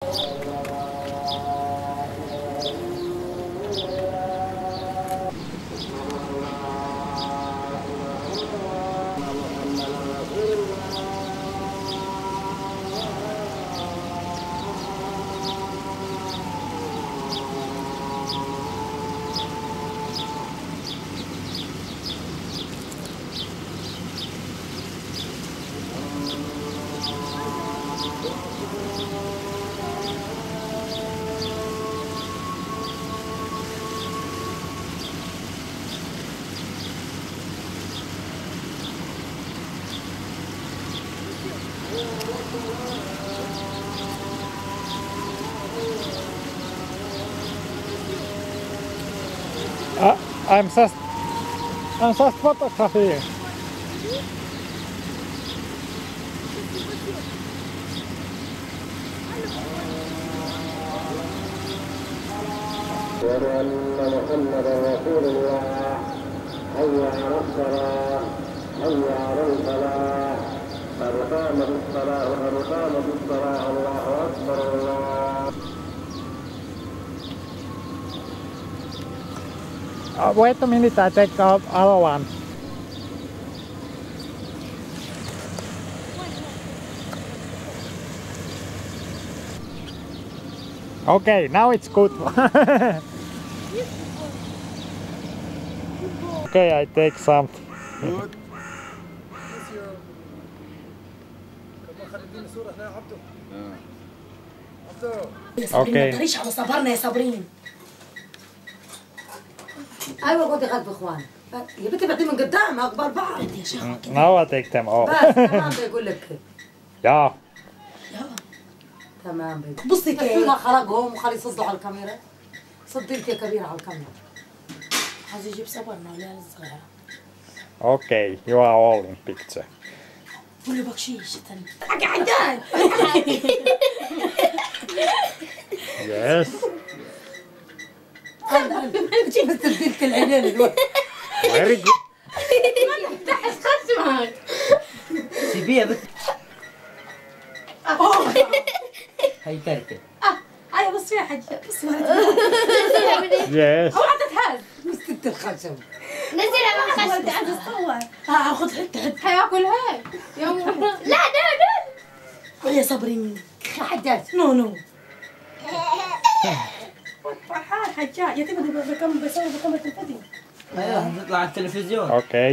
I'm just photographing. أشهد أن محمدا رسول الله. حي على الصلاة، حي على الفلاح، قد قامت الصلاة، قد قامت الصلاة، الله أكبر الله. Wait a minute, I take out other one. Okay, now it's good. Okay, I take some. Good. Okay. ما على صبرنا يا صابرين. ايوه خدي غد اخوان يا بنتي بعدين من قدام اكبر بعض يا شيخ Now I take them all. بس تمام بيقول لك Yeah. تمام بيقول بصي كيف لا خلقهم وخلي يصدوا على الكاميرا. صدي انت يا كبيره على الكاميرا. عايز يجيب صبرنا ولا الصغيره. Okay, you are all in picture. قولي بكشيش تاني. قعدان Yes. جيب تبديلك العينين الوقت. Very good. سيبيها بس. هاي كارتة. ايوه بس فيها حاجه بس Yes. مسكت الخشب. نزلها من ما خشب. عايز اتصور. اخذ حته هياكل هيك يوم لا ده يا صابرين. حدات نو فرحان حجاج يا تبغى بكم بسوي بكم الفيديو. ايوه نطلع على التلفزيون. Okay.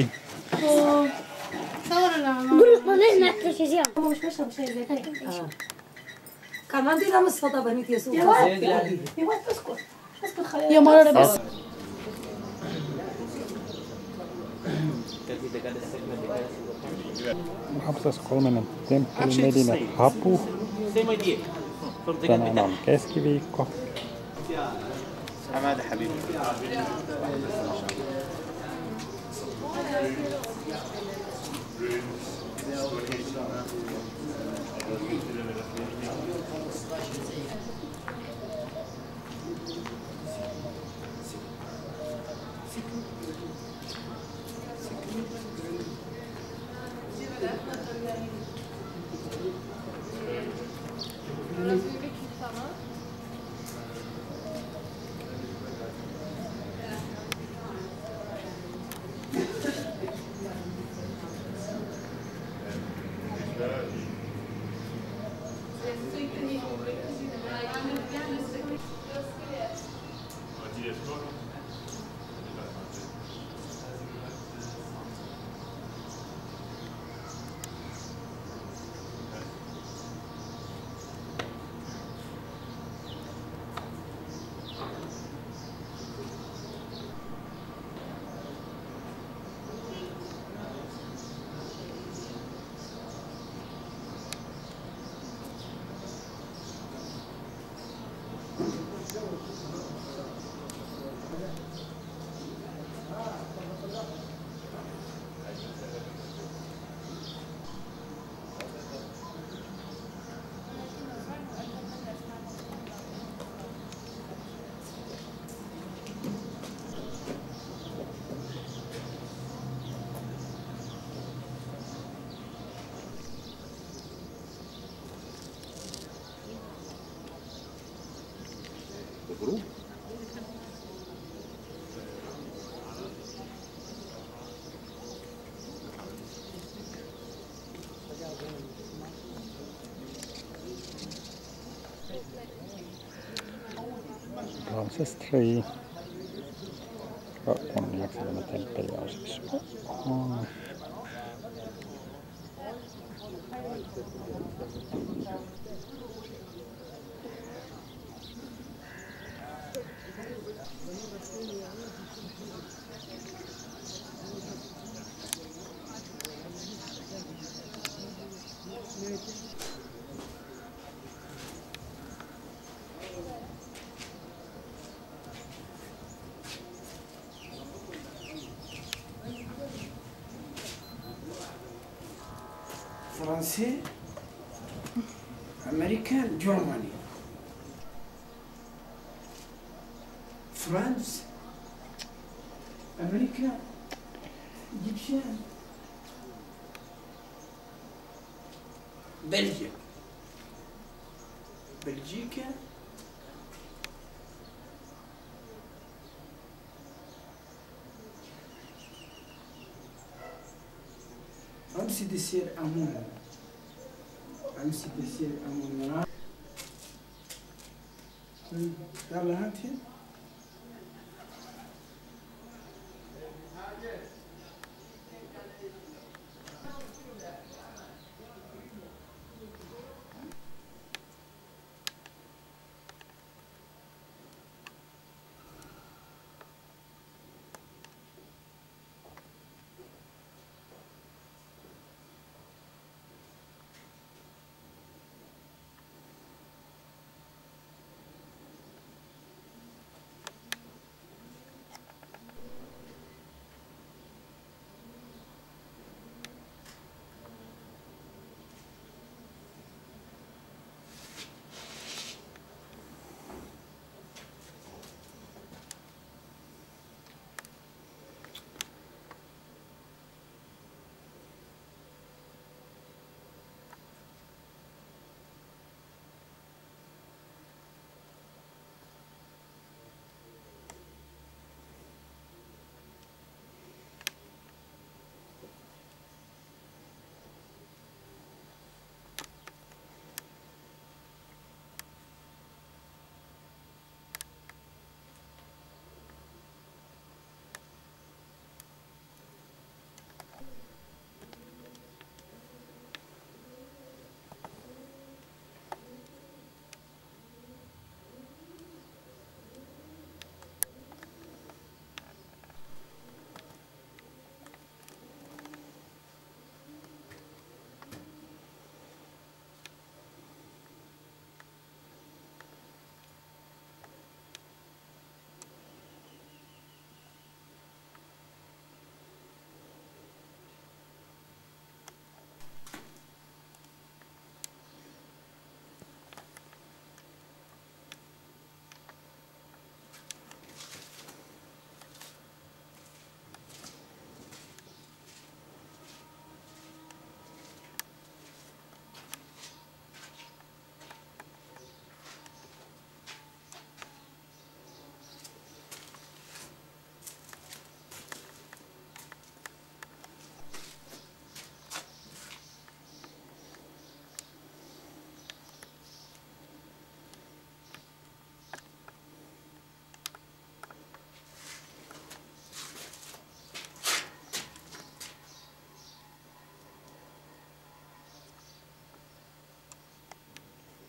صور لنا قول طلعنا على التلفزيون ماما مش بشرب شيء زي هيك. كان عندي لمس فضا بنيت يسوع. يا واد اسكت خلينا يا مرة بس. Hapsas 3. temppeli Hapu. Tänään on keskiviikko. حماده حبيبي. جروب. Ramses 3. Onneksi tämä temppeli on siis. فرنسي أمريكان جرماني فرنسا أمريكا إيجيبشن بلجيا بلجيكا أمسي ديسير أمون أمسي ديسير أمون يلا هاتي